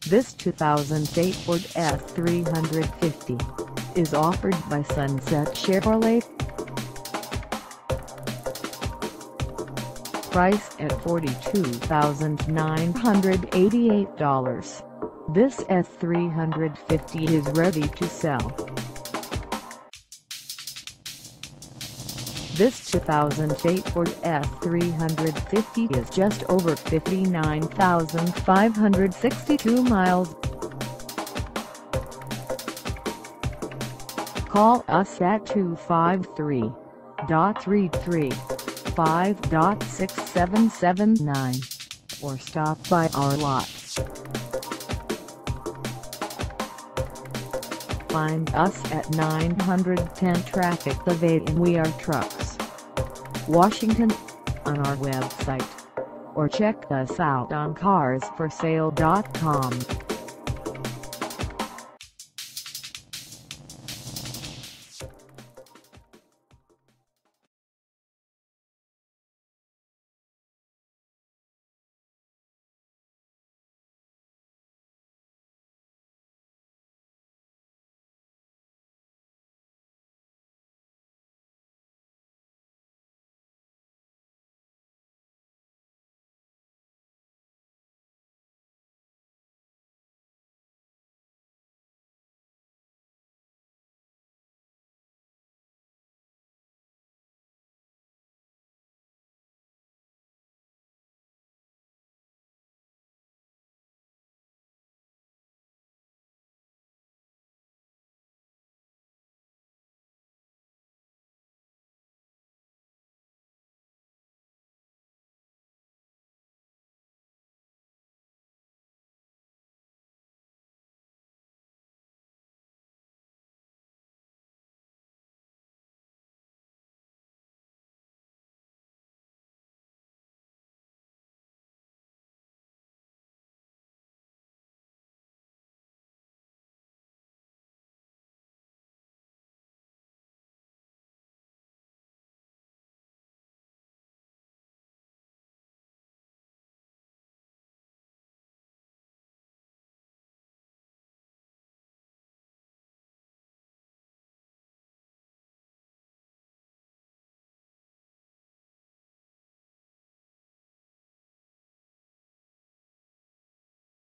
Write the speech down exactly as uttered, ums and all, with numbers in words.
This two thousand eight Ford F three fifty is offered by Sunset Chevrolet. Price at forty-two thousand nine hundred eighty-eight dollars. This F three fifty is ready to sell. This two thousand eight Ford F three fifty is just over fifty-nine thousand five hundred sixty-two miles. Call us at two five three, three three five, six seven seven nine or stop by our lot. Find us at nine ten Traffic Ave in We Are Trucks, Washington, on our website, or check us out on cars for sale dot com.